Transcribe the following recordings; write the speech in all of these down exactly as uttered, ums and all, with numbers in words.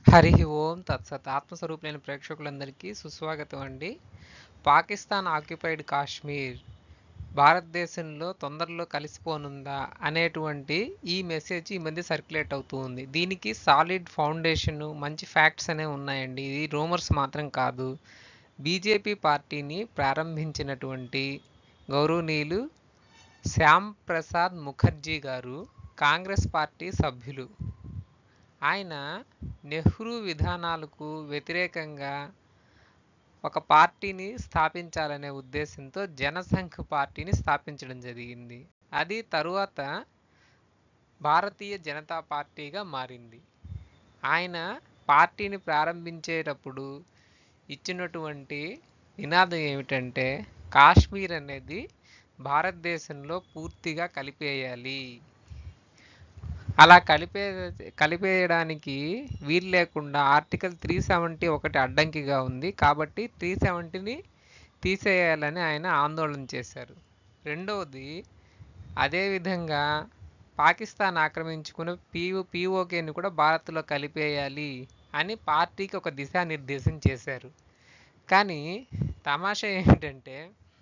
హరి ఓం తత్సత్. ఆత్మస్వరూపులైన ప్రేక్షకులందరికీ సుస్వాగతం అండి. పాకిస్తాన్ ఆక్యుపైడ్ కాశ్మీర్ భారతదేశంలో తొందరలో కలిసిపోనుందా అనేటువంటి ఈ మెసేజ్ ఈ మధ్య సర్క్యులేట్ అవుతూ ఉంది. దీనికి సాలిడ్ ఫౌండేషన్, మంచి ఫ్యాక్ట్స్ అనేవి ఉన్నాయండి. ఇది రూమర్స్ మాత్రం కాదు. బీజేపీ పార్టీని ప్రారంభించినటువంటి గౌరవనీయులు శ్యామ్ ప్రసాద్ ముఖర్జీ గారు కాంగ్రెస్ పార్టీ సభ్యులు. ఆయన నెహ్రూ విధానాలకు వ్యతిరేకంగా ఒక పార్టీని స్థాపించాలనే ఉద్దేశంతో జనసంఘ్ పార్టీని స్థాపించడం జరిగింది. అది తరువాత భారతీయ జనతా పార్టీగా మారింది. ఆయన పార్టీని ప్రారంభించేటప్పుడు ఇచ్చినటువంటి నినాదం ఏమిటంటే, కాశ్మీర్ అనేది భారతదేశంలో పూర్తిగా కలిపేయాలి. అలా కలిపే కలిపేయడానికి వీలు లేకుండా ఆర్టికల్ త్రీ సెవెంటీ ఒకటి అడ్డంకిగా ఉంది. కాబట్టి త్రీ సెవెంటీని తీసేయాలని ఆయన ఆందోళన చేశారు. రెండవది, అదేవిధంగా పాకిస్తాన్ ఆక్రమించుకున్న పీఓ పీఓకేని కూడా భారత్లో కలిపేయాలి అని పార్టీకి ఒక దిశానిర్దేశం చేశారు. కానీ తమాషా ఏమిటంటే,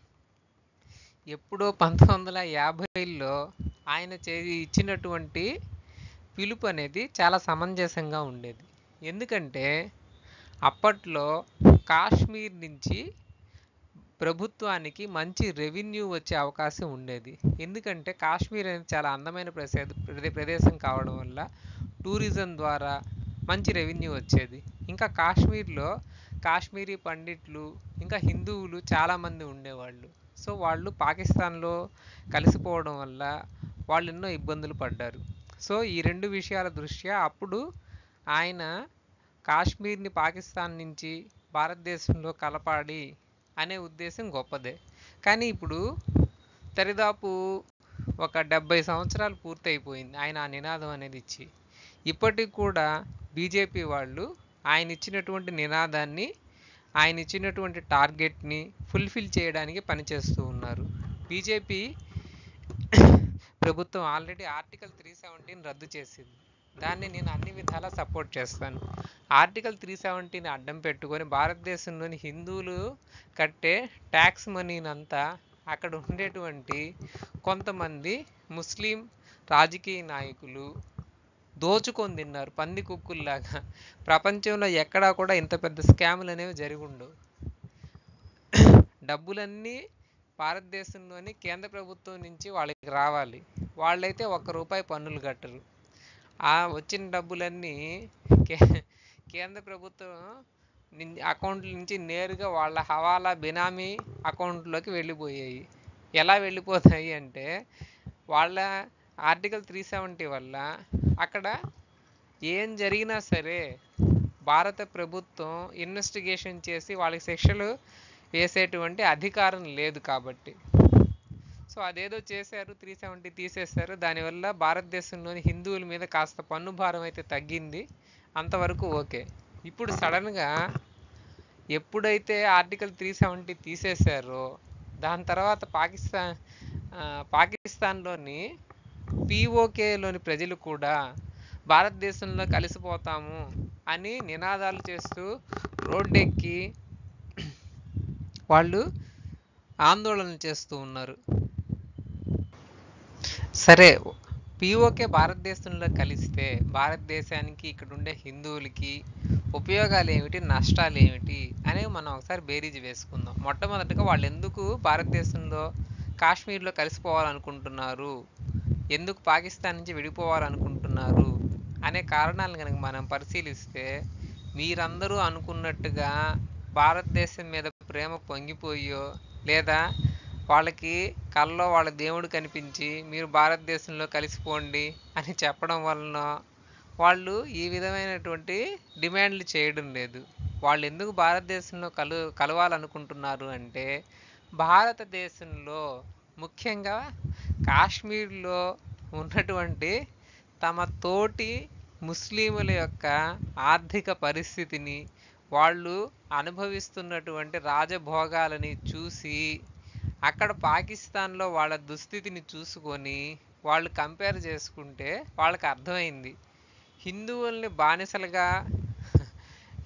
ఎప్పుడో పంతొమ్మిది వందల యాభైలో ఆయన చే ఇచ్చినటువంటి పిలుపు అనేది చాలా సమంజసంగా ఉండేది. ఎందుకంటే అప్పట్లో కాశ్మీర్ నుంచి ప్రభుత్వానికి మంచి రెవెన్యూ వచ్చే అవకాశం ఉండేది. ఎందుకంటే కాశ్మీర్ అనేది చాలా అందమైన ప్రదే ప్రదేశం కావడం వల్ల టూరిజం ద్వారా మంచి రెవెన్యూ వచ్చేది. ఇంకా కాశ్మీర్లో కాశ్మీరీ పండిట్లు, ఇంకా హిందువులు చాలామంది ఉండేవాళ్ళు. సో వాళ్ళు పాకిస్తాన్లో కలిసిపోవడం వల్ల వాళ్ళు ఎన్నో ఇబ్బందులు పడ్డారు. సో ఈ రెండు విషయాల దృష్ట్యా అప్పుడు ఆయన కాశ్మీర్ని పాకిస్తాన్ నుంచి భారతదేశంలో కలపాలి అనే ఉద్దేశం గొప్పదే. కానీ ఇప్పుడు దరిదాపు ఒక డెబ్బై సంవత్సరాలు పూర్తయిపోయింది ఆయన ఆ నినాదం అనేది ఇచ్చి. ఇప్పటికి కూడా బీజేపీ వాళ్ళు ఆయన ఇచ్చినటువంటి నినాదాన్ని, ఆయన ఇచ్చినటువంటి టార్గెట్ని ఫుల్ఫిల్ చేయడానికి పనిచేస్తూ ఉన్నారు. బీజేపీ ప్రభుత్వం ఆల్రెడీ ఆర్టికల్ త్రీ సెవెంటీని రద్దు చేసింది. దాన్ని నేను అన్ని విధాలా సపోర్ట్ చేస్తాను. ఆర్టికల్ త్రీ సెవెంటీని అడ్డం పెట్టుకొని భారతదేశంలోని హిందువులు కట్టే ట్యాక్స్ మనీనంతా అక్కడ ఉండేటువంటి కొంతమంది ముస్లిం రాజకీయ నాయకులు దోచుకొని తిన్నారు పంది కుక్కుల్లాగా. ప్రపంచంలో ఎక్కడా కూడా ఇంత పెద్ద స్కాములు అనేవి జరిగి ఉండవు. డబ్బులన్నీ భారతదేశంలోని కేంద్ర ప్రభుత్వం నుంచి వాళ్ళకి రావాలి. వాళ్ళైతే ఒక్క రూపాయి పన్నులు కట్టరు. ఆ వచ్చిన డబ్బులన్నీ కే కేంద్ర ప్రభుత్వం అకౌంట్ల నుంచి నేరుగా వాళ్ళ హవాలా బినామీ అకౌంట్లోకి వెళ్ళిపోయాయి. ఎలా వెళ్ళిపోతాయి అంటే, వాళ్ళ ఆర్టికల్ త్రీ సెవెంటీ వల్ల అక్కడ ఏం జరిగినా సరే భారత ప్రభుత్వం ఇన్వెస్టిగేషన్ చేసి వాళ్ళకి శిక్షలు వేసేటువంటి అధికారం లేదు. కాబట్టి సో అదేదో చేశారు, త్రీ సెవెంటీ తీసేశారు. దానివల్ల భారతదేశంలోని హిందువుల మీద కాస్త పన్ను భారం అయితే తగ్గింది. అంతవరకు ఓకే. ఇప్పుడు సడన్గా ఎప్పుడైతే ఆర్టికల్ త్రీ సెవెంటీ తీసేశారో దాని తర్వాత పాకిస్తాన్ పాకిస్తాన్లోని పీఓకేలోని ప్రజలు కూడా భారతదేశంలో కలిసిపోతాము అని నినాదాలు చేస్తూ రోడ్డెక్కి వాళ్ళు ఆందోళన చేస్తూ ఉన్నారు. సరే, పీఓకే భారతదేశంలో కలిస్తే భారతదేశానికి, ఇక్కడ ఉండే హిందువులకి ఉపయోగాలు ఏమిటి, నష్టాలు ఏమిటి అనేవి మనం ఒకసారి బేరీజు వేసుకుందాం. మొట్టమొదటిగా వాళ్ళు ఎందుకు భారతదేశంలో కాశ్మీర్లో కలిసిపోవాలనుకుంటున్నారు, ఎందుకు పాకిస్తాన్ నుంచి విడిపోవాలనుకుంటున్నారు అనే కారణాలను కనుక మనం పరిశీలిస్తే, మీరందరూ అనుకున్నట్టుగా భారతదేశం మీద ప్రేమ పొంగిపోయో, లేదా వాళ్ళకి కల్లో వాళ్ళ దేవుడు కనిపించి మీరు భారతదేశంలో కలిసిపోండి అని చెప్పడం వలన వాళ్ళు ఈ విధమైనటువంటి డిమాండ్లు చేయడం లేదు. వాళ్ళు ఎందుకు భారతదేశంలో కలు కలవాలనుకుంటున్నారు అంటే, భారతదేశంలో ముఖ్యంగా కాశ్మీర్లో ఉన్నటువంటి తమ తోటి ముస్లింల యొక్క ఆర్థిక పరిస్థితిని, వాళ్ళు అనుభవిస్తున్నటువంటి రాజభోగాలని చూసి, అక్కడ పాకిస్తాన్లో వాళ్ళ దుస్థితిని చూసుకొని వాళ్ళు కంపేర్ చేసుకుంటే వాళ్ళకి అర్థమైంది, హిందువుల్ని బానిసలుగా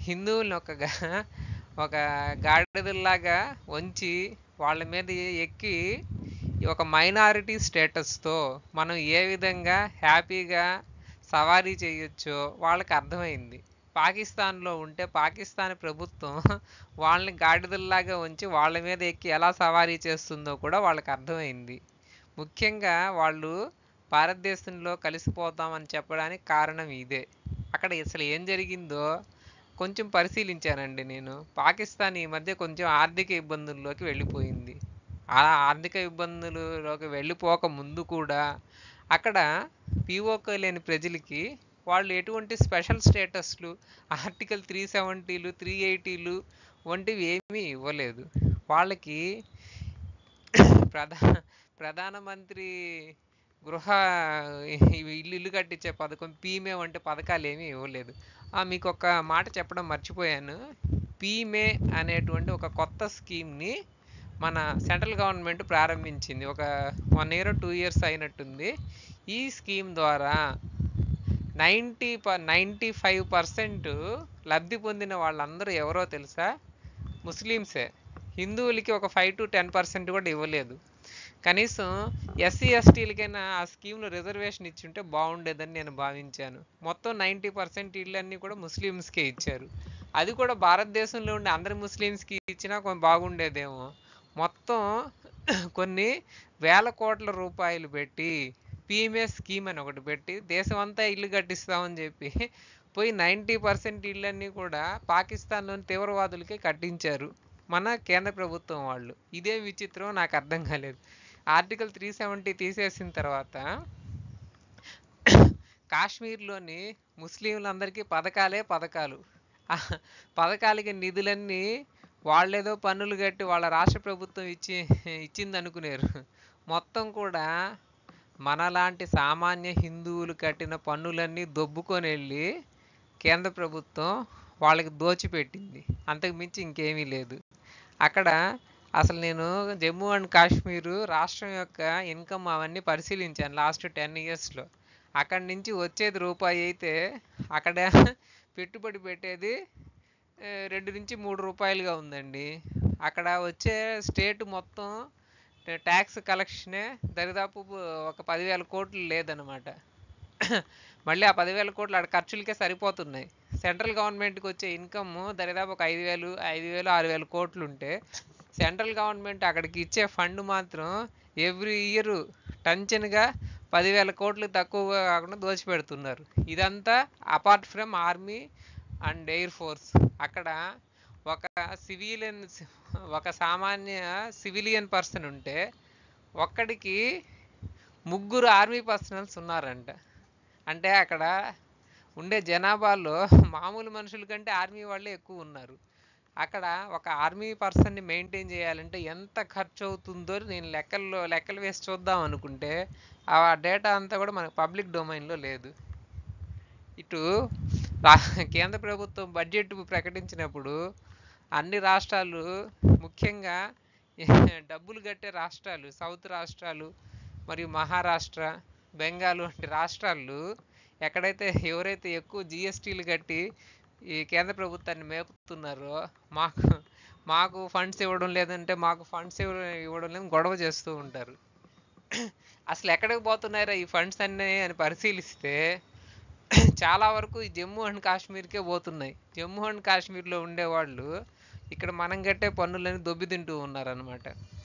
హిందువుల్ని ఒక గా- ఒక గాడిదల్లాగా వంచి వాళ్ళ మీద ఎక్కి ఒక మైనారిటీ స్టేటస్తో మనం ఏ విధంగా హ్యాపీగా సవారీ చేయొచ్చో వాళ్ళకి అర్థమైంది. పాకిస్తాన్లో ఉంటే పాకిస్తాన్ ప్రభుత్వం వాళ్ళని గాడిదల్లాగా ఉంచి వాళ్ళ మీద ఎక్కి ఎలా సవారీ చేస్తుందో కూడా వాళ్ళకి అర్థమైంది. ముఖ్యంగా వాళ్ళు భారతదేశంలో కలిసిపోతామని చెప్పడానికి కారణం ఇదే. అక్కడ అసలు ఏం జరిగిందో కొంచెం పరిశీలించానండి నేను. పాకిస్తాన్ ఈ మధ్య కొంచెం ఆర్థిక ఇబ్బందుల్లోకి వెళ్ళిపోయింది. ఆ ఆర్థిక ఇబ్బందులలోకి వెళ్ళిపోక ముందు కూడా అక్కడ పీఓకే లేని ప్రజలకి వాళ్ళు ఎటువంటి స్పెషల్ స్టేటస్లు, ఆర్టికల్ త్రీ సెవెంటీలు త్రీ ఎయిటీలు వంటివి ఏమీ ఇవ్వలేదు. వాళ్ళకి ప్రధా ప్రధానమంత్రి గృహ ఇవి ఇల్లు ఇల్లు కట్టించే పథకం, పీమే వంటి పథకాలు ఏమీ ఇవ్వలేదు. ఆ, మీకు ఒక మాట చెప్పడం మర్చిపోయాను. పీమే అనేటువంటి ఒక కొత్త స్కీమ్ని మన సెంట్రల్ గవర్నమెంట్ ప్రారంభించింది. ఒక వన్ ఇయర్ టూ ఇయర్స్ అయినట్టుంది. ఈ స్కీమ్ ద్వారా నైంటీ ప నైంటీ ఫైవ్ పర్సెంట్ లబ్ధి పొందిన వాళ్ళందరూ ఎవరో తెలుసా? ముస్లిమ్సే. హిందువులకి ఒక ఫైవ్ టు టెన్ పర్సెంట్ కూడా ఇవ్వలేదు. కనీసం ఎస్సీ ఎస్టీలకైనా ఆ స్కీమ్లో రిజర్వేషన్ ఇచ్చుంటే బాగుండేదని నేను భావించాను. మొత్తం నైంటీ పర్సెంట్ ఇళ్ళన్నీ కూడా ముస్లిమ్స్కే ఇచ్చారు. అది కూడా భారతదేశంలో ఉండే అందరి ముస్లిమ్స్కి ఇచ్చినా కొంచెం బాగుండేదేమో. మొత్తం కొన్ని వేల కోట్ల రూపాయలు పెట్టి పీఎంఏ స్కీమ్ అని ఒకటి పెట్టి దేశం అంతా ఇల్లు కట్టిస్తామని చెప్పి పోయి నైంటీ పర్సెంట్ ఇళ్ళన్నీ కూడా పాకిస్తాన్లోని తీవ్రవాదులకే కట్టించారు మన కేంద్ర ప్రభుత్వం వాళ్ళు. ఇదే విచిత్రం, నాకు అర్థం కాలేదు. ఆర్టికల్ త్రీ సెవెంటీ తీసేసిన తర్వాత కాశ్మీర్లోని ముస్లింలందరికీ పథకాలే పథకాలు. ఆ పథకాలకి నిధులన్నీ వాళ్ళేదో పన్నులు కట్టి వాళ్ళ రాష్ట్ర ప్రభుత్వం ఇచ్చి ఇచ్చింది అనుకునేరు. మొత్తం కూడా మనలాంటి సామాన్య హిందువులు కట్టిన పన్నులన్నీ దొబ్బుకొని వెళ్ళి కేంద్ర ప్రభుత్వం వాళ్ళకి దోచిపెట్టింది. అంతకు మించి ఇంకేమీ లేదు. అక్కడ అసలు నేను జమ్మూ అండ్ కాశ్మీరు రాష్ట్రం యొక్క ఇన్కమ్ అవన్నీ పరిశీలించాను లాస్ట్ టెన్ ఇయర్స్లో. అక్కడి నుంచి వచ్చేది రూపాయి అయితే అక్కడ పెట్టుబడి పెట్టేది ఆ, రెండు నుంచి మూడు రూపాయలుగా ఉందండి. అక్కడ వచ్చే స్టేట్ మొత్తం ట్యాక్స్ కలెక్షనే దరిదాపు ఒక పదివేల కోట్లు లేదనమాట. మళ్ళీ ఆ పదివేల కోట్లు ఆడ ఖర్చులకే సరిపోతున్నాయి. సెంట్రల్ గవర్నమెంట్కి వచ్చే ఇన్కమ్ దరిదాపు ఒక ఐదు వేలు ఐదు వేలు ఆరు వేల కోట్లు ఉంటే సెంట్రల్ గవర్నమెంట్ అక్కడికి ఇచ్చే ఫండ్ మాత్రం ఎవ్రీ ఇయర్ టంచన్గా పదివేల కోట్లు తక్కువగా కాకుండా దోచిపెడుతున్నారు. ఇదంతా apart from army and air force. అక్కడ ఒక సివిలియన్ ఒక సామాన్య సివిలియన్ పర్సన్ ఉంటే ఒక్కడికి ముగ్గురు ఆర్మీ పర్సనల్స్ ఉన్నారంట. అంటే అక్కడ ఉండే జనాభాలో మామూలు మనుషుల కంటే ఆర్మీ వాళ్ళే ఎక్కువ ఉన్నారు. అక్కడ ఒక ఆర్మీ పర్సన్ని మెయింటైన్ చేయాలంటే ఎంత ఖర్చు అవుతుందో నేను లెక్కల్లో లెక్కలు వేసి చూద్దాం అనుకుంటే ఆ డేటా అంతా కూడా మనకు పబ్లిక్ డొమైన్లో లేదు. ఇటు కేంద్ర ప్రభుత్వం బడ్జెట్ ప్రకటించినప్పుడు అన్ని రాష్ట్రాలు, ముఖ్యంగా డబ్బులు కట్టే రాష్ట్రాలు, సౌత్ రాష్ట్రాలు మరియు మహారాష్ట్ర, బెంగాల్ వంటి రాష్ట్రాలు ఎక్కడైతే ఎవరైతే ఎక్కువ జిఎస్టీలు కట్టి ఈ కేంద్ర ప్రభుత్వాన్ని మేపుతున్నారో మాకు మాకు ఫండ్స్ ఇవ్వడం లేదంటే మాకు ఫండ్స్ ఇవ్వడం లేదని గొడవ చేస్తూ ఉంటారు. అసలు ఎక్కడికి పోతున్నారో ఈ ఫండ్స్ అన్నీ అని పరిశీలిస్తే చాలా వరకు ఈ జమ్మూ అండ్ కాశ్మీర్కే పోతున్నాయి. జమ్మూ అండ్ కాశ్మీర్లో ఉండేవాళ్ళు ఇక్కడ మనం కట్టే పన్నులని దొబ్బి తింటూ ఉన్నారనమాట.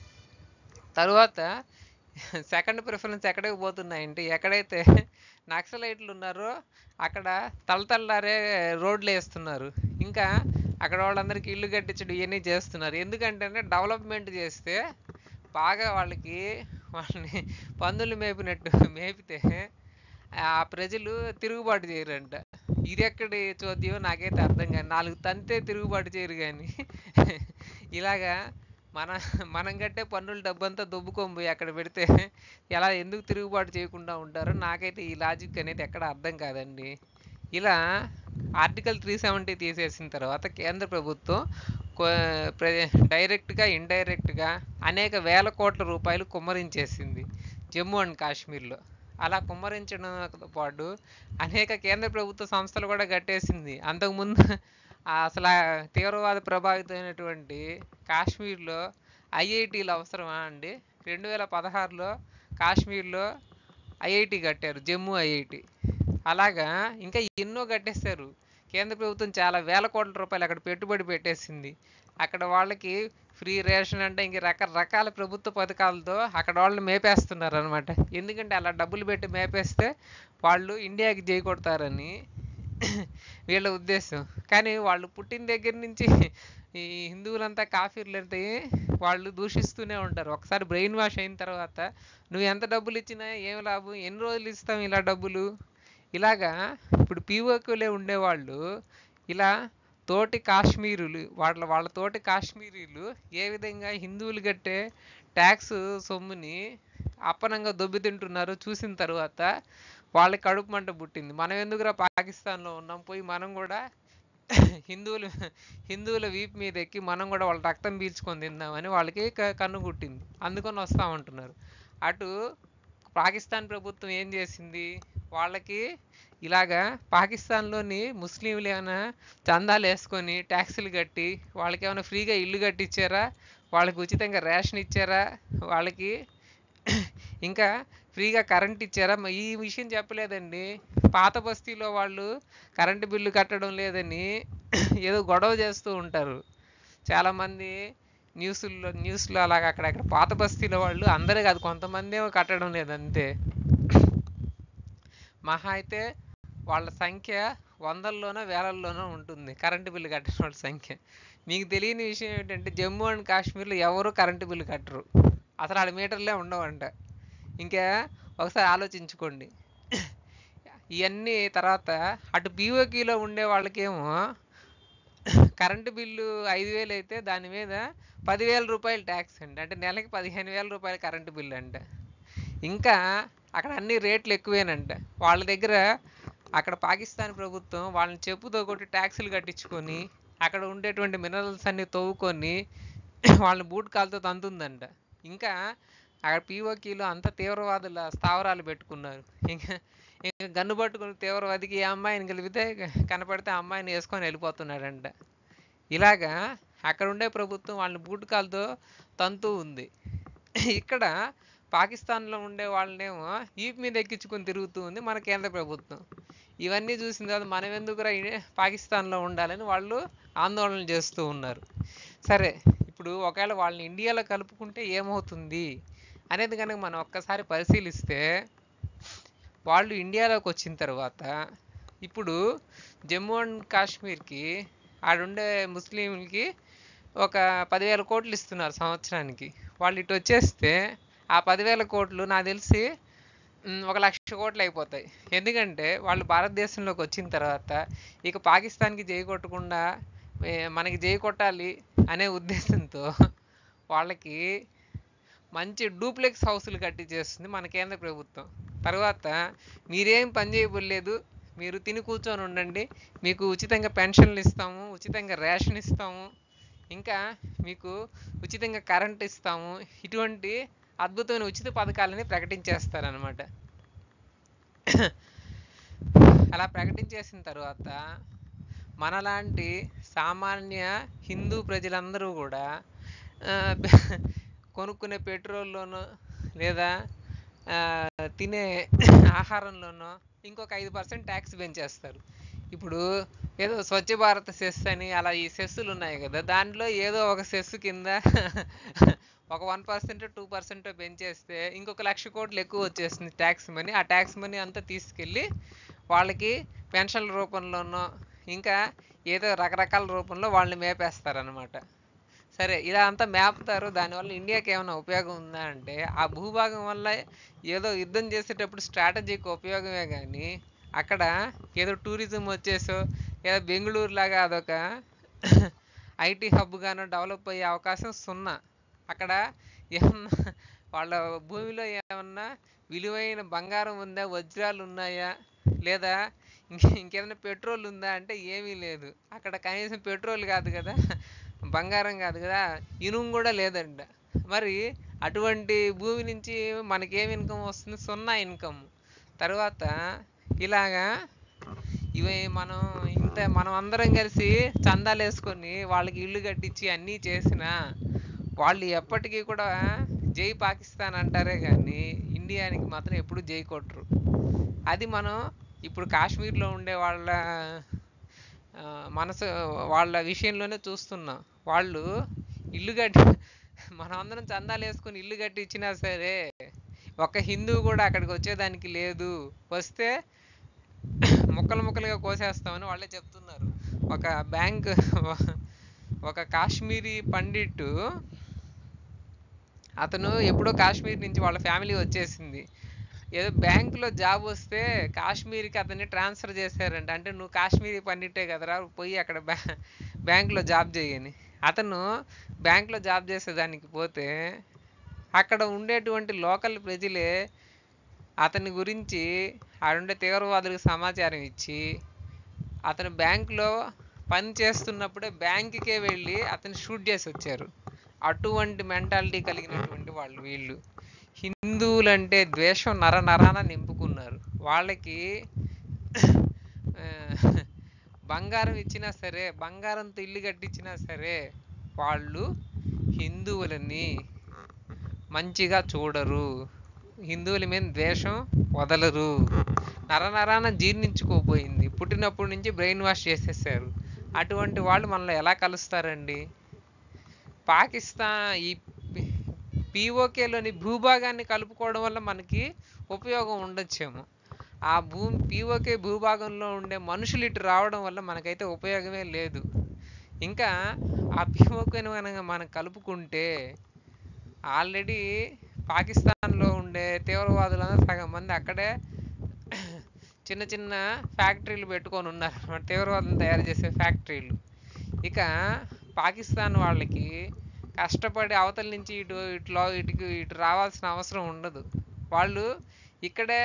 తరువాత సెకండ్ ప్రిఫరెన్స్ ఎక్కడికి పోతున్నాయంటే ఎక్కడైతే నక్సలైట్లు ఉన్నారో అక్కడ తలతల్లారే రోడ్లు వేస్తున్నారు. ఇంకా అక్కడ వాళ్ళందరికీ ఇల్లు కట్టించడం ఇవన్నీ చేస్తున్నారు. ఎందుకంటే డెవలప్మెంట్ చేస్తే బాగా వాళ్ళకి వాళ్ళని పందులు మేపినట్టు మేపితే ఆ ప్రజలు తిరుగుబాటు చేయరంట. ఇది ఎక్కడి చోద్యం నాకైతే అర్థం కాదు. నాలుగు తంతే తిరుగుబాటు చేయరు కానీ ఇలాగా మన మనం కట్టే పన్నుల డబ్బంతా దొబ్బుకొని అక్కడ పెడితే ఎలా ఎందుకు తిరుగుబాటు చేయకుండా ఉంటారో నాకైతే ఈ లాజిక్ అనేది ఎక్కడ అర్థం కాదండి. ఇలా ఆర్టికల్ త్రీ సెవెంటీ తీసేసిన తర్వాత కేంద్ర ప్రభుత్వం డైరెక్ట్గా ఇండైరెక్ట్గా అనేక వేల కోట్ల రూపాయలు కుమ్మరించేసింది జమ్మూ అండ్ కాశ్మీర్లో. అలా కుమ్మరించడంతో పాటు అనేక కేంద్ర ప్రభుత్వ సంస్థలు కూడా కట్టేసింది. అంతకుముందు ఆ అసలు ఆ తీవ్రవాద ప్రభావితమైనటువంటి కాశ్మీర్లో ఐఐటీలు అవసరమా అండి? రెండు వేల పదహారులో కాశ్మీర్లో ఐఐటి కట్టారు, జమ్మూ ఐఐటి. అలాగా ఇంకా ఎన్నో కట్టేశారు. కేంద్ర ప్రభుత్వం చాలా వేల కోట్ల రూపాయలు అక్కడ పెట్టుబడి పెట్టేసింది. అక్కడ వాళ్ళకి ఫ్రీ రేషన్ అంటే ఇంక రకరకాల ప్రభుత్వ పథకాలతో అక్కడ వాళ్ళని మేపేస్తున్నారు అనమాట. ఎందుకంటే అలా డబ్బులు పెట్టి మేపేస్తే వాళ్ళు ఇండియాకి జై కొడతారని వీళ్ళ ఉద్దేశం. కానీ వాళ్ళు పుట్టిన దగ్గర నుంచి ఈ హిందువులంతా కాఫీర్లు అంటే వాళ్ళు దూషిస్తూనే ఉంటారు. ఒకసారి బ్రెయిన్ వాష్ అయిన తర్వాత నువ్వు ఎంత డబ్బులు ఇచ్చినా ఏం లాభం, ఎన్ని రోజులు ఇస్తాం ఇలా డబ్బులు. ఇలాగా ఇప్పుడు పీఓక్యూలే ఉండేవాళ్ళు ఇలా తోటి కాశ్మీరులు వాళ్ళ వాళ్ళ తోటి కాశ్మీరీలు ఏ విధంగా హిందువులు కట్టే ట్యాక్స్ సొమ్ముని అప్పనంగా దొబ్బి తింటున్నారో చూసిన తర్వాత వాళ్ళకి కడుపు మంట పుట్టింది. మనం ఎందుకురా పాకిస్తాన్లో ఉన్నాం, పోయి మనం కూడా హిందువులు హిందువుల వీపు మీద ఎక్కి మనం కూడా వాళ్ళ రక్తం పీల్చుకొని తిందామని వాళ్ళకి కన్ను కుట్టింది. అందుకని వస్తామంటున్నారు. అటు పాకిస్తాన్ ప్రభుత్వం ఏం చేసింది, వాళ్ళకి ఇలాగా పాకిస్తాన్లోని ముస్లింలు ఏమైనా చందాలు వేసుకొని ట్యాక్సులు కట్టి వాళ్ళకి ఏమైనా ఫ్రీగా ఇల్లు కట్టించారా, వాళ్ళకి ఉచితంగా రేషన్ ఇచ్చారా, వాళ్ళకి ఇంకా ఫ్రీగా కరెంట్ ఇచ్చారా? ఈ విషయం చెప్పలేదండి. పాత బస్తీలో వాళ్ళు కరెంటు బిల్లు కట్టడం లేదని ఏదో గొడవ చేస్తూ ఉంటారు చాలామంది న్యూస్లో న్యూస్లో అలాగ అక్కడక్కడ పాత బస్తీలో వాళ్ళు అందరూ కాదు, కొంతమంది ఏమో కట్టడం లేదంతే. మహా అయితే వాళ్ళ సంఖ్య వందల్లోనో వేలల్లోనో ఉంటుంది కరెంటు బిల్లు కట్టిన వాళ్ళ సంఖ్య. మీకు తెలియని విషయం ఏంటంటే జమ్మూ అండ్ కాశ్మీర్లో ఎవరు కరెంటు బిల్లు కట్టరు, అసలు ఆడ మీటర్లే ఉండవంట. ఇంకా ఒకసారి ఆలోచించుకోండి. ఇవన్నీ తర్వాత అటు పీఓకీలో ఉండే వాళ్ళకేమో కరెంటు బిల్లు ఐదు వేలు అయితే దాని మీద పదివేల రూపాయలు ట్యాక్స్ అండి, అంటే నెలకి పదిహేను వేల రూపాయలు కరెంటు బిల్లు అంట. ఇంకా అక్కడ అన్ని రేట్లు ఎక్కువేనంట. వాళ్ళ దగ్గర అక్కడ పాకిస్తాన్ ప్రభుత్వం వాళ్ళని చెప్పుతో కొట్టి ట్యాక్సులు కట్టించుకొని అక్కడ ఉండేటువంటి మినరల్స్ అన్ని తవ్వుకొని వాళ్ళని బూట్ కాలుతో తంతుందంట. ఇంకా అక్కడ పీఓకీలో అంత తీవ్రవాదుల స్థావరాలు పెట్టుకున్నారు. ఇంకా ఇంకా గన్ను పట్టుకుని తీవ్రవాదికి ఏ అమ్మాయిని కలిపితే కనపడితే ఆ అమ్మాయిని వేసుకొని వెళ్ళిపోతున్నాడంట. ఇలాగా అక్కడ ఉండే ప్రభుత్వం వాళ్ళని బూట్ కాలుతో తంతూ ఉంది. ఇక్కడ పాకిస్తాన్లో ఉండే వాళ్ళనేమో ఈపు మీద ఎక్కించుకొని తిరుగుతూ ఉంది మన కేంద్ర ప్రభుత్వం. ఇవన్నీ చూసిన తర్వాత మనం ఎందుకురా పాకిస్తాన్లో ఉండాలని వాళ్ళు ఆందోళన చేస్తూ ఉన్నారు. సరే, ఇప్పుడు ఒకవేళ వాళ్ళని ఇండియాలో కలుపుకుంటే ఏమవుతుంది అనేది కనుక మనం ఒక్కసారి పరిశీలిస్తే, వాళ్ళు ఇండియాలోకి వచ్చిన తర్వాత ఇప్పుడు జమ్మూ అండ్ కాశ్మీర్కి ఆడుండే ముస్లింలకి ఒక పదివేల కోట్లు ఇస్తున్నారు సంవత్సరానికి. వాళ్ళు ఇటు వచ్చేస్తే ఆ పదివేల కోట్లు నాకు తెలిసి ఒక లక్ష కోట్లు అయిపోతాయి. ఎందుకంటే వాళ్ళు భారతదేశంలోకి వచ్చిన తర్వాత ఇక పాకిస్తాన్కి జై కొట్టకుండా మనకి జై కొట్టాలి అనే ఉద్దేశంతో వాళ్ళకి మంచి డూప్లెక్స్ హౌసులు కట్టించేస్తుంది మన కేంద్ర ప్రభుత్వం. తర్వాత మీరేం పని చేయబోలేదు, మీరు తిని కూర్చొని ఉండండి, మీకు ఉచితంగా పెన్షన్లు ఇస్తాము, ఉచితంగా రేషన్ ఇస్తాము, ఇంకా మీకు ఉచితంగా కరెంట్ ఇస్తాము, ఇటువంటి అద్భుతమైన ఉచిత పథకాలని ప్రకటించేస్తారనమాట. అలా ప్రకటించేసిన తర్వాత మనలాంటి సామాన్య హిందూ ప్రజలందరూ కూడా కొనుక్కునే పెట్రోల్లోనో లేదా తినే ఆహారంలోనో ఇంకొక ఐదు పర్సెంట్ ట్యాక్స్ పెంచేస్తారు. ఇప్పుడు ఏదో స్వచ్ఛ భారత్ సెస్ అని అలా ఈ సెస్సులు ఉన్నాయి కదా, దాంట్లో ఏదో ఒక సెస్సు కింద ఒక వన్ పర్సెంట్ టూ పర్సెంట్ పెంచేస్తే ఇంకొక లక్ష కోట్లు ఎక్కువ వచ్చేస్తుంది ట్యాక్స్ మనీ. ఆ ట్యాక్స్ మనీ అంతా తీసుకెళ్ళి వాళ్ళకి పెన్షన్ల రూపంలోనో ఇంకా ఏదో రకరకాల రూపంలో వాళ్ళని మేపేస్తారనమాట. సరే, ఇలా అంతా మేపుతారు, దానివల్ల ఇండియాకి ఏమైనా ఉపయోగం ఉందా అంటే ఆ భూభాగం వల్ల ఏదో యుద్ధం చేసేటప్పుడు స్ట్రాటజీకి ఉపయోగమే కానీ అక్కడ ఏదో టూరిజం వచ్చేసో ఏదో బెంగళూరు లాగా అదొక ఐటీ హబ్గానో డెవలప్ అయ్యే అవకాశం సున్నా. అక్కడ ఏమన్నా వాళ్ళ భూమిలో ఏమన్నా విలువైన బంగారం ఉందా, వజ్రాలు ఉన్నాయా, లేదా ఇంక ఇంకేదైనా పెట్రోల్ ఉందా అంటే ఏమీ లేదు. అక్కడ కనీసం పెట్రోల్ కాదు కదా, బంగారం కాదు కదా, ఇనుము కూడా లేదంట. మరి అటువంటి భూమి నుంచి మనకేం ఇన్కమ్ వస్తుంది? సున్నా ఇన్కమ్. తర్వాత ఇలాగా ఇవి మనం ఇంత మనం అందరం కలిసి చందాలు వేసుకొని వాళ్ళకి ఇల్లు కట్టించి అన్నీ చేసినా వాళ్ళు ఎప్పటికీ కూడా జై పాకిస్తాన్ అంటారే కానీ ఇండియానికి మాత్రం ఎప్పుడు జై కొట్టరు. అది మనం ఇప్పుడు కాశ్మీర్లో ఉండే వాళ్ళ ఆ, మనసు వాళ్ళ విషయంలోనే చూస్తున్నాం. వాళ్ళు ఇల్లు కట్టి మనం అందరం చందాలు వేసుకొని ఇల్లు కట్టి ఇచ్చినా సరే ఒక హిందువు కూడా అక్కడికి వచ్చేదానికి లేదు. వస్తే ముక్కలు ముక్కలుగా కోసేస్తామని వాళ్ళే చెప్తున్నారు. ఒక బ్యాంక్ ఒక కాశ్మీరీ పండిట్, అతను ఎప్పుడో కాశ్మీర్ నుంచి వాళ్ళ ఫ్యామిలీ వచ్చేసింది. ఏదో బ్యాంకులో జాబ్ వస్తే కాశ్మీర్కి అతన్ని ట్రాన్స్ఫర్ చేశారంట. అంటే నువ్వు కాశ్మీరీ పండిట్టే కదరా, పోయి అక్కడ బ్యా బ్యాంకులో జాబ్ చేయని. అతను బ్యాంకులో జాబ్ చేసేదానికి పోతే అక్కడ ఉండేటువంటి లోకల్ ప్రజలే అతని గురించి ఆడుండే తీవ్రవాదులకు సమాచారం ఇచ్చి అతను బ్యాంకులో పని చేస్తున్నప్పుడే బ్యాంకుకే వెళ్ళి అతను షూట్ చేసి వచ్చారు. అటువంటి మెంటాలిటీ కలిగినటువంటి వాళ్ళు వీళ్ళు. హిందువులంటే ద్వేషం నర నరాన నింపుకున్నారు. వాళ్ళకి ఆ, బంగారం ఇచ్చినా సరే, బంగారంతో ఇల్లు కట్టించినా సరే వాళ్ళు హిందువులని మంచిగా చూడరు. హిందువుల మీద ద్వేషం వదలరు. నరనరాన జీర్ణించుకోపోయింది. పుట్టినప్పటి నుంచి బ్రెయిన్ వాష్ చేసేసారు. అటువంటి వాళ్ళు మనలో ఎలా కలుస్తారండి? పాకిస్తాన్ ఈ పీఓకేలోని భూభాగాన్ని కలుపుకోవడం వల్ల మనకి ఉపయోగం ఉండొచ్చేమో. ఆ భూమి పీఓకే భూభాగంలో ఉండే మనుషులు ఇటు రావడం వల్ల మనకైతే ఉపయోగమే లేదు. ఇంకా ఆ పీఓకేని మనం మనం కలుపుకుంటే ఆల్రెడీ పాకిస్తాన్లో ఉండే తీవ్రవాదులందరూ సగం మంది అక్కడే చిన్న చిన్న ఫ్యాక్టరీలు పెట్టుకొని ఉన్నారు, తీవ్రవాదులను తయారు చేసే ఫ్యాక్టరీలు. ఇక పాకిస్తాన్ వాళ్ళకి కష్టపడి అవతల నుంచి ఇటు ఇటులో ఇటుకు ఇటు రావాల్సిన అవసరం ఉండదు. వాళ్ళు ఇక్కడే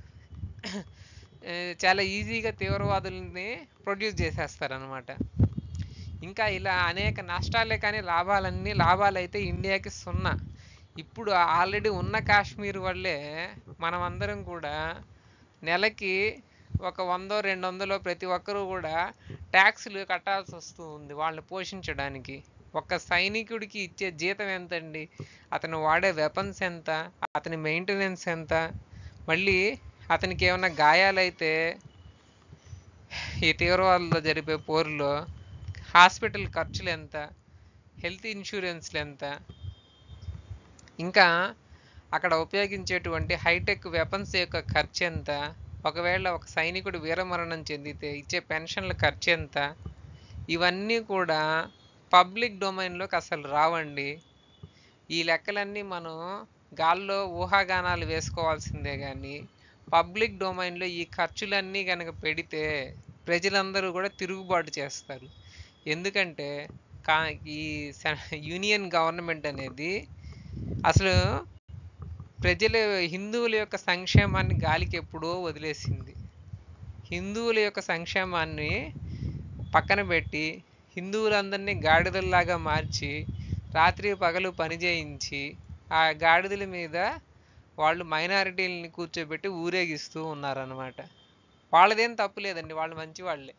చాలా ఈజీగా తీవ్రవాదుల్ని ప్రొడ్యూస్ చేసేస్తారనమాట. ఇంకా ఇలా అనేక నష్టాలే కానీ లాభాలన్నీ లాభాలైతే ఇండియాకి సున్నా. ఇప్పుడు ఆల్రెడీ ఉన్న కాశ్మీర్ వల్లే మనం అందరం కూడా నెలకి ఒక వందో రెండు వందలో ప్రతి ఒక్కరూ కూడా ట్యాక్సులు కట్టాల్సి వస్తూ ఉంది వాళ్ళని పోషించడానికి. ఒక సైనికుడికి ఇచ్చే జీతం ఎంతండి? అతను వాడే వెపన్స్ ఎంత? అతని మెయింటెనెన్స్ ఎంత? మళ్ళీ అతనికి ఏమైనా గాయాలైతే ఈ తీవ్రవాదులతో జరిపే పోరులో హాస్పిటల్ ఖర్చులు ఎంత? హెల్త్ ఇన్సూరెన్స్లు ఎంత? ఇంకా అక్కడ ఉపయోగించేటువంటి హైటెక్ వెపన్స్ యొక్క ఖర్చు ఎంత? ఒకవేళ ఒక సైనికుడు వీరమరణం చెందితే ఇచ్చే పెన్షన్ల ఖర్చు ఎంత? ఇవన్నీ కూడా పబ్లిక్ డొమైన్లోకి అసలు రావండి. ఈ లెక్కలన్నీ మనం గాల్లో ఊహాగానాలు వేసుకోవాల్సిందే కానీ పబ్లిక్ డొమైన్లో ఈ ఖర్చులన్నీ కనుక పెడితే ప్రజలందరూ కూడా తిరుగుబాటు చేస్తారు. ఎందుకంటే కా ఈ యూనియన్ గవర్నమెంట్ అనేది అసలు ప్రజల హిందువుల యొక్క సంక్షేమాన్ని గాలికి ఎప్పుడో వదిలేసింది. హిందువుల యొక్క సంక్షేమాన్ని పక్కన పెట్టి హిందువులందరినీ గాడిదల్లాగా మార్చి రాత్రి పగలు పని చేయించి ఆ గాడిదల మీద వాళ్ళు మైనారిటీలని కూర్చోబెట్టి ఊరేగిస్తూ ఉన్నారన్నమాట. వాళ్ళదేం తప్పు లేదండి, వాళ్ళు మంచి వాళ్ళే.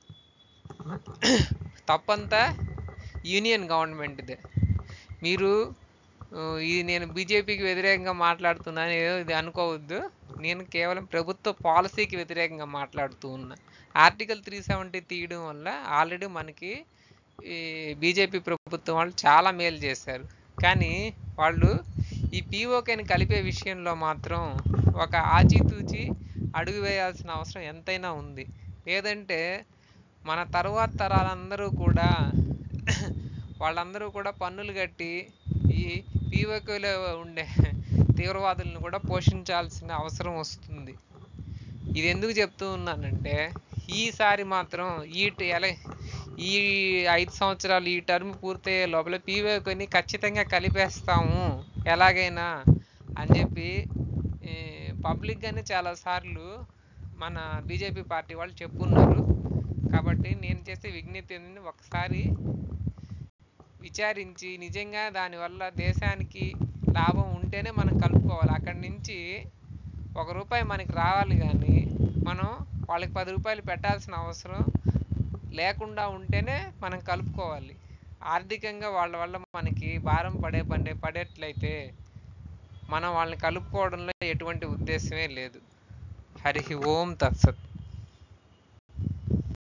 తప్పంతా యూనియన్ గవర్నమెంట్దే. మీరు ఇది నేను బీజేపీకి వ్యతిరేకంగా మాట్లాడుతున్నాను ఏదో ఇది అనుకోవద్దు. నేను కేవలం ప్రభుత్వ పాలసీకి వ్యతిరేకంగా మాట్లాడుతూ ఉన్నా. ఆర్టికల్ త్రీ సెవెంటీ తీయడం వల్ల ఆల్రెడీ మనకి ఈ బీజేపీ ప్రభుత్వం వాళ్ళు చాలా మేలు చేశారు. కానీ వాళ్ళు ఈ పీఓకేని కలిపే విషయంలో మాత్రం ఒక ఆచితూచి అడుగు వేయాల్సిన అవసరం ఎంతైనా ఉంది. లేదంటే మన తరువాత తరాలందరూ కూడా వాళ్ళందరూ కూడా పన్నులు కట్టి ఈ పీఓకేలో ఉండే తీవ్రవాదులను కూడా పోషించాల్సిన అవసరం వస్తుంది. ఇది ఎందుకు చెప్తూ ఉన్నానంటే ఈసారి మాత్రం ఈ ఎలా ఈ ఐదు సంవత్సరాలు ఈ టర్మ్ పూర్తయ్యే లోపల పీఓకేని ఖచ్చితంగా కలిపేస్తాము ఎలాగైనా అని చెప్పి పబ్లిక్గానే చాలాసార్లు మన బీజేపీ పార్టీ వాళ్ళు చెప్పున్నారు. కాబట్టి నేను చేసే విజ్ఞప్తి ఏంటంటే ఒకసారి విచారించి నిజంగా దానివల్ల దేశానికి లాభం ఉంటేనే మనం కలుపుకోవాలి. అక్కడి నుంచి ఒక రూపాయి మనకి రావాలి కానీ మనం వాళ్ళకి పది రూపాయలు పెట్టాల్సిన అవసరం లేకుండా ఉంటేనే మనం కలుపుకోవాలి. ఆర్థికంగా వాళ్ళ వల్ల మనకి భారం పడే పడే పడేట్లయితే మనం వాళ్ళని కలుపుకోవడంలో ఎటువంటి ఉద్దేశమే లేదు. హరి ఓం తత్సత్.